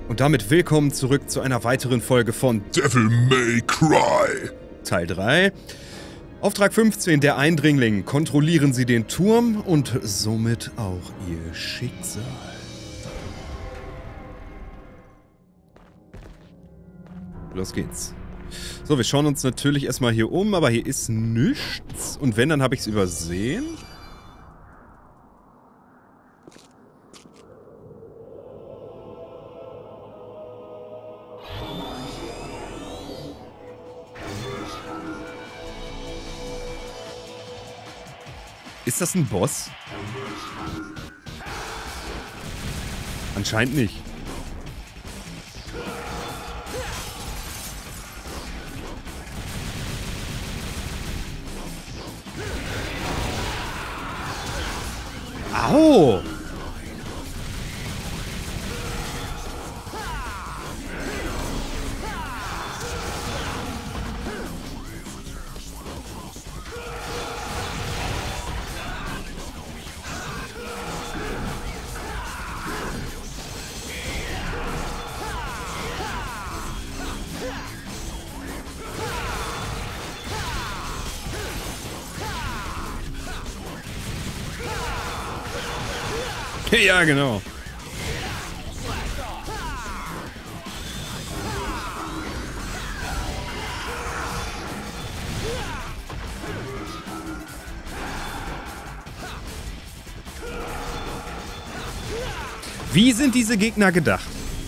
Und damit willkommen zurück zu einer weiteren Folge von Devil May Cry. Teil 3. Auftrag 15, der Eindringling. Kontrollieren Sie den Turm und somit auch Ihr Schicksal. Los geht's. So, wir schauen uns natürlich erstmal hier um, aber hier ist nichts. Und wenn, dann habe ich es übersehen. Ist das ein Boss? Anscheinend nicht. Au! Ja, genau. Wie sind diese Gegner gedacht?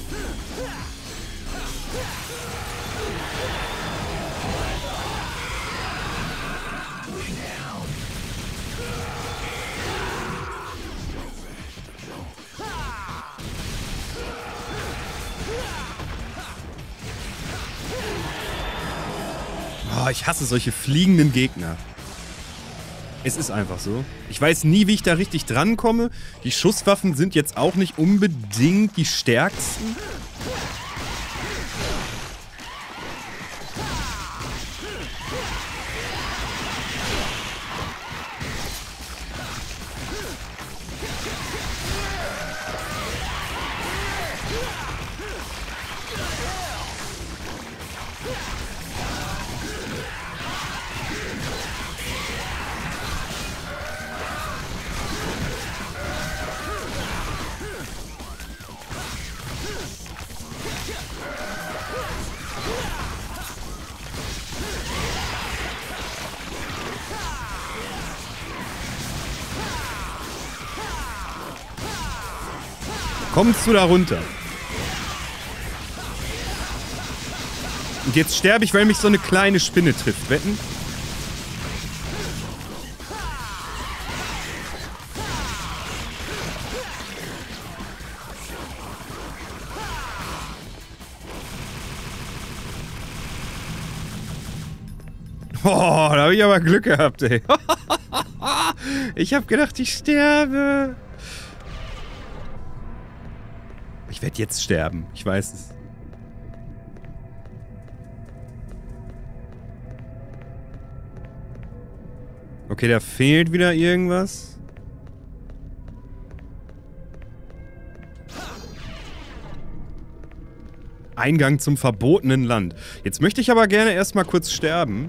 Oh, ich hasse solche fliegenden Gegner. Es ist einfach so. Ich weiß nie, wie ich da richtig drankomme. Die Schusswaffen sind jetzt auch nicht unbedingt die stärksten. Kommst du da runter? Und jetzt sterbe ich, weil mich so eine kleine Spinne trifft. Wetten? Oh, da habe ich aber Glück gehabt, ey. Ich habe gedacht, ich sterbe. Ich werde jetzt sterben. Ich weiß es. Okay, da fehlt wieder irgendwas. Eingang zum verbotenen Land. Jetzt möchte ich aber gerne erstmal kurz sterben.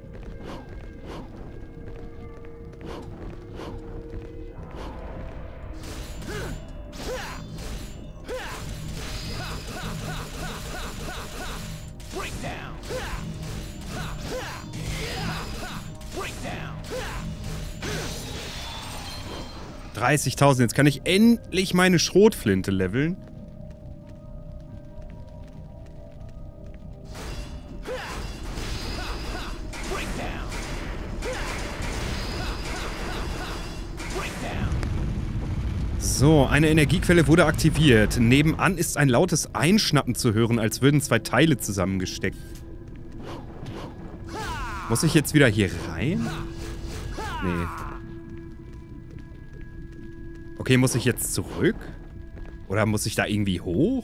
$30.000. Jetzt kann ich endlich meine Schrotflinte leveln. So, eine Energiequelle wurde aktiviert. Nebenan ist ein lautes Einschnappen zu hören, als würden zwei Teile zusammengesteckt. Muss ich jetzt wieder hier rein? Nee. Okay, muss ich jetzt zurück? Oder muss ich da irgendwie hoch?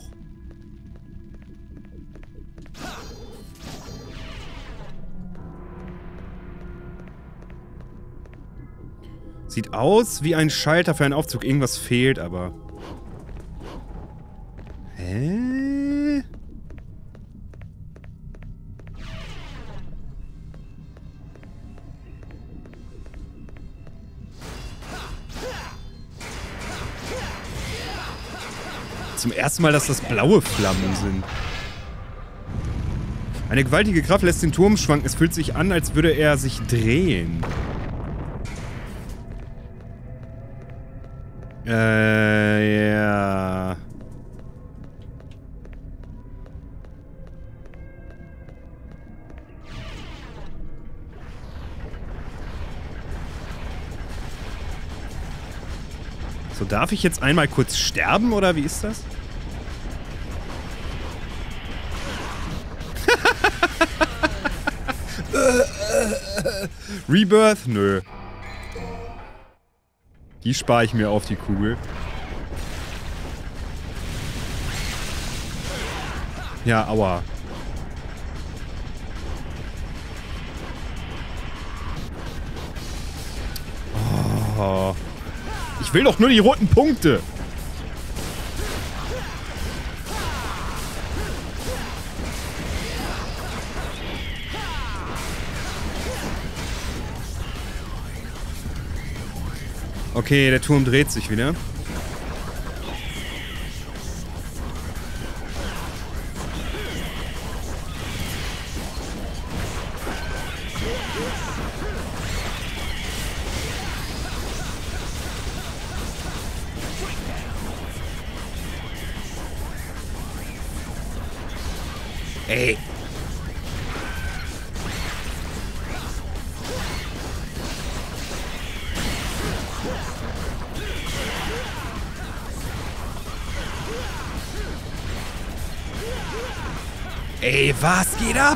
Sieht aus wie ein Schalter für einen Aufzug. Irgendwas fehlt aber. Hä? Zum ersten Mal, dass das blaue Flammen sind. Eine gewaltige Kraft lässt den Turm schwanken. Es fühlt sich an, als würde er sich drehen. Ja. So, darf ich jetzt einmal kurz sterben, oder wie ist das? Rebirth? Nö. Die spare ich mir auf die Kugel. Ja, aua. Oh. Ich will doch nur die roten Punkte. Okay, der Turm dreht sich wieder. Ey. Ey, was geht ab?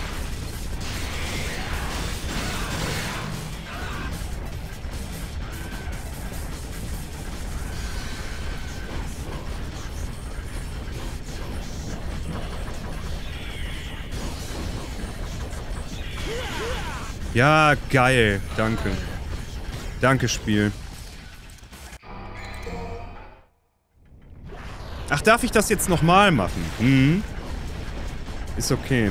Ja, geil. Danke. Danke, Spiel. Ach, darf ich das jetzt nochmal machen? Hm. Ist okay.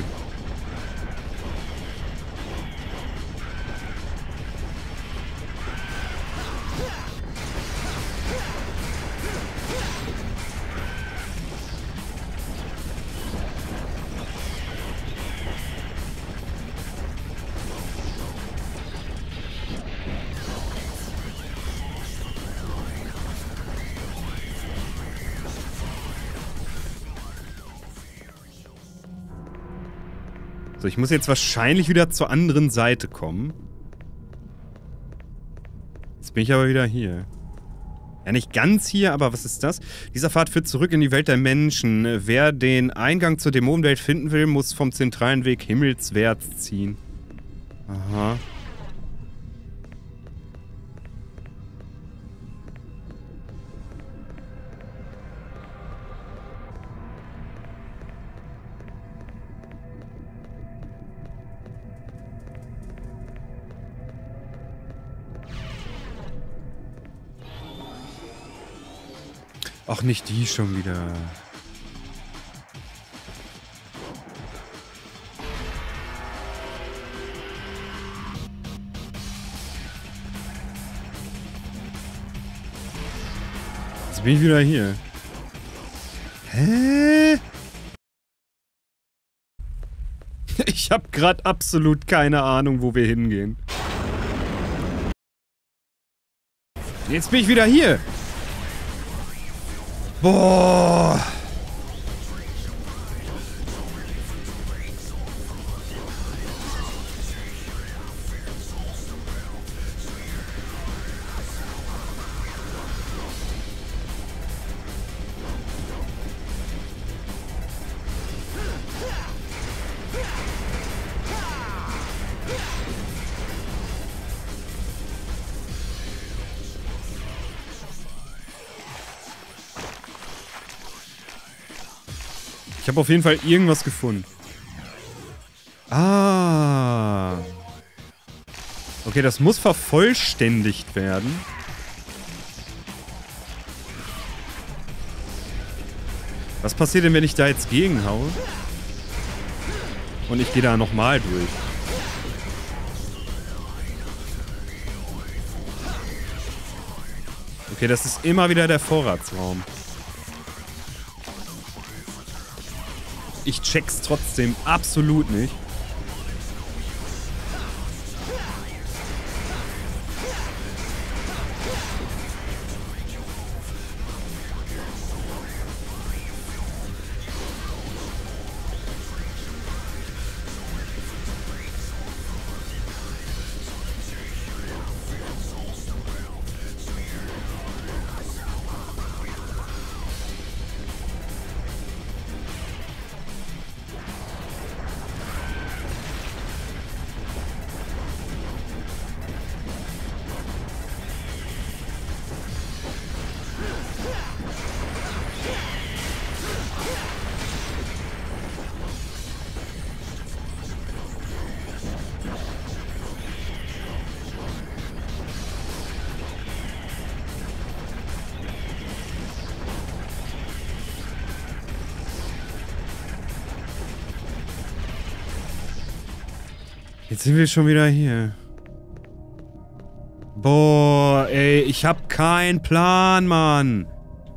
So, ich muss jetzt wahrscheinlich wieder zur anderen Seite kommen. Jetzt bin ich aber wieder hier. Ja, nicht ganz hier, aber was ist das? Dieser Pfad führt zurück in die Welt der Menschen. Wer den Eingang zur Dämonenwelt finden will, muss vom zentralen Weg himmelswärts ziehen. Aha. Ach, nicht die schon wieder. Jetzt bin ich wieder hier. Hä? Ich habe gerade absolut keine Ahnung, wo wir hingehen. Jetzt bin ich wieder hier. Boah. Ich habe auf jeden Fall irgendwas gefunden. Ah. Okay, das muss vervollständigt werden. Was passiert denn, wenn ich da jetzt gegenhaue? Und ich gehe da nochmal durch. Okay, das ist immer wieder der Vorratsraum. ich check's trotzdem absolut nicht. Jetzt sind wir schon wieder hier. Boah, ey, ich hab keinen Plan, Mann.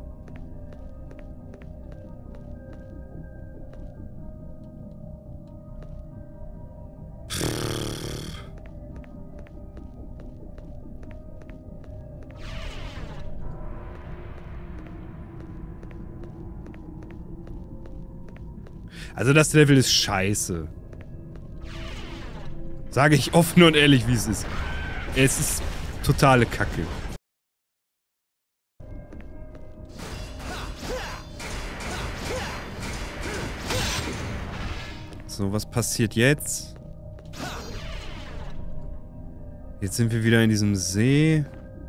Also das Level ist scheiße. Sage ich offen und ehrlich, wie es ist. Es ist totale Kacke. So, was passiert jetzt? Jetzt sind wir wieder in diesem See.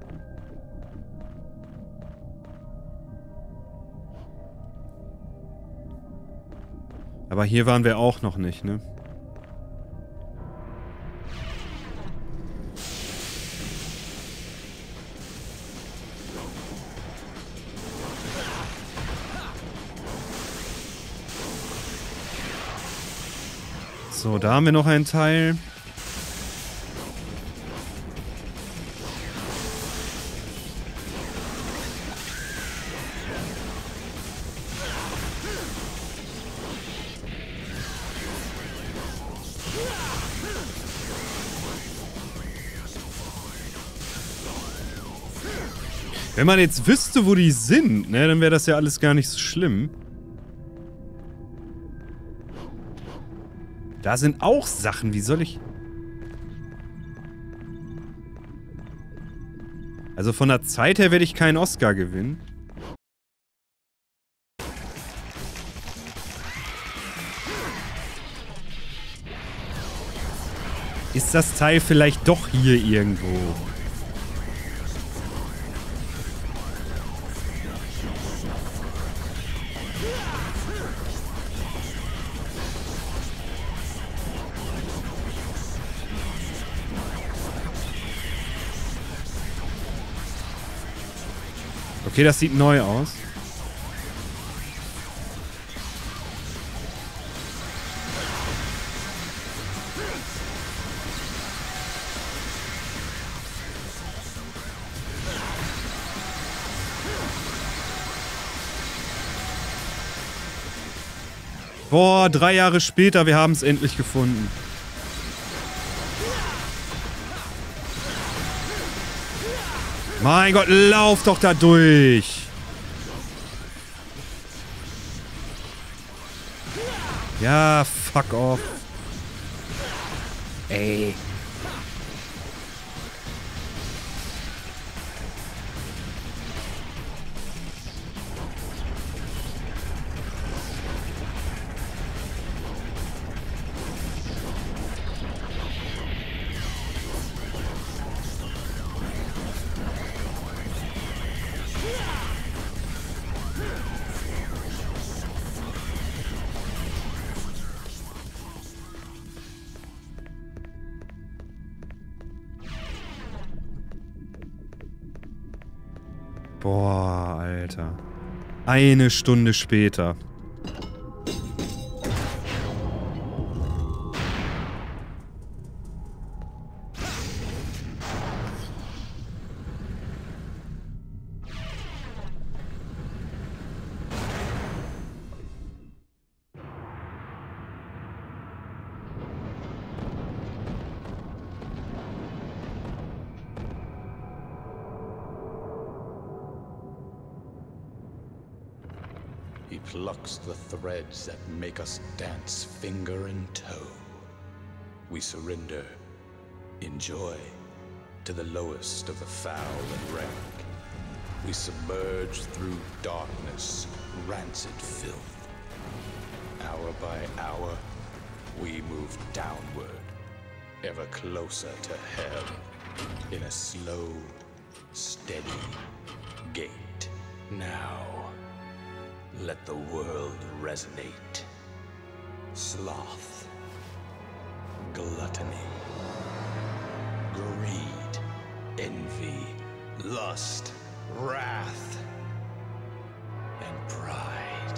Aber hier waren wir auch noch nicht, ne? So, da haben wir noch einen Teil. Wenn man jetzt wüsste, wo die sind, ne, dann wäre das ja alles gar nicht so schlimm. Da sind auch Sachen, wie soll ich... Also von der Zeit her werde ich keinen Oscar gewinnen. Ist das Teil vielleicht doch hier irgendwo? Okay, das sieht neu aus. Boah, 3 Jahre später, wir haben es endlich gefunden. Mein Gott, lauf doch da durch. Ja, fuck off. Ey. Boah, Alter. 1 Stunde später. plucks the threads that make us dance finger and toe. We surrender, in joy, to the lowest of the foul and rank. We submerge through darkness, rancid filth. Hour by hour, we move downward, ever closer to hell, in a slow, steady gait. Now, let the world resonate. Sloth, gluttony, greed, envy, lust, wrath, and pride.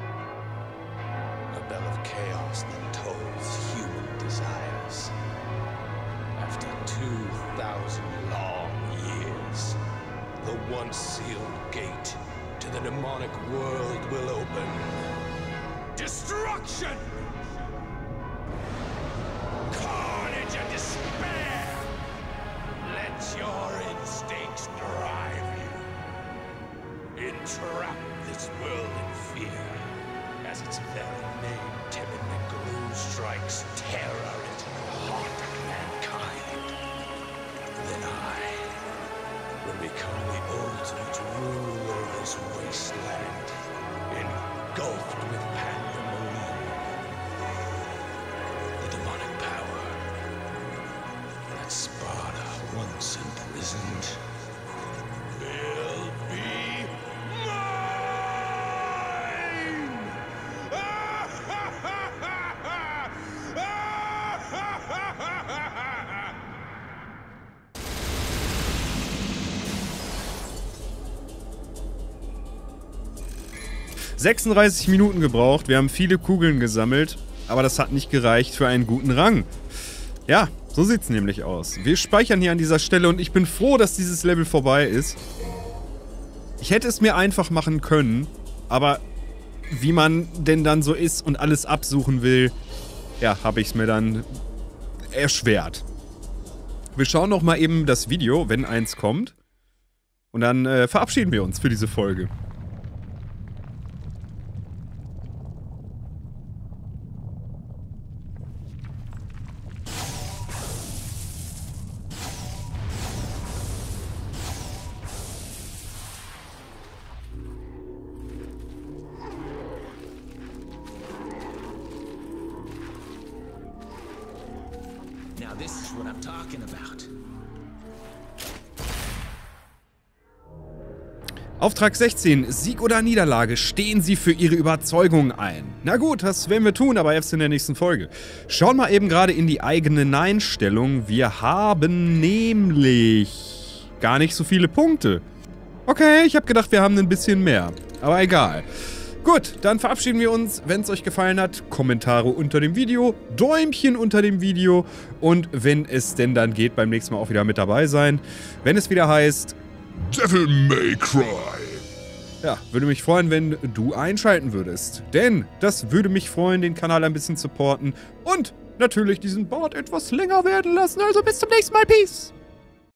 A bell of chaos that tolls human desires. After 2,000 long years, the once sealed gate to the demonic world will open. Destruction! Carnage and despair! Let your instincts drive you. Entrap this world in fear, as its very name timidly gloom strikes terror into the heart of mankind. Then I will become the ultimate ruler of this wasteland, engulfed with pandemonium. The demonic power that Sparta once imprisoned will be mine! ...36 Minuten gebraucht, wir haben viele Kugeln gesammelt, aber das hat nicht gereicht für einen guten Rang. Ja, so sieht's nämlich aus. Wir speichern hier an dieser Stelle und ich bin froh, dass dieses Level vorbei ist. Ich hätte es mir einfach machen können, aber wie man denn dann so ist und alles absuchen will, ja, habe ich es mir dann erschwert. Wir schauen noch mal eben das Video, wenn eins kommt. Und dann verabschieden wir uns für diese Folge. Now this is what I'm talking about. Auftrag 16. Sieg oder Niederlage. Stehen Sie für Ihre Überzeugung ein. Na gut, das werden wir tun, aber erst in der nächsten Folge. Schauen wir eben gerade in die eigenen Einstellungen. Wir haben nämlich gar nicht so viele Punkte. Okay, ich habe gedacht, wir haben ein bisschen mehr. Aber egal. Gut, dann verabschieden wir uns. Wenn es euch gefallen hat, Kommentare unter dem Video, Däumchen unter dem Video und wenn es denn dann geht, beim nächsten Mal auch wieder mit dabei sein. Wenn es wieder heißt... Devil May Cry. Ja, würde mich freuen, wenn du einschalten würdest. Denn das würde mich freuen, den Kanal ein bisschen supporten und natürlich diesen Bart etwas länger werden lassen. Also bis zum nächsten Mal. Peace!